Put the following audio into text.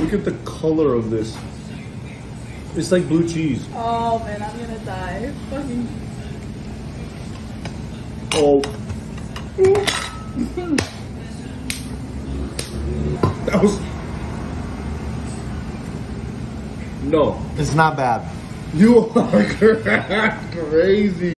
look at the color of this. It's like blue cheese. Oh man, I'm gonna die. Fucking. Oh. That was... No. It's not bad. You are crazy.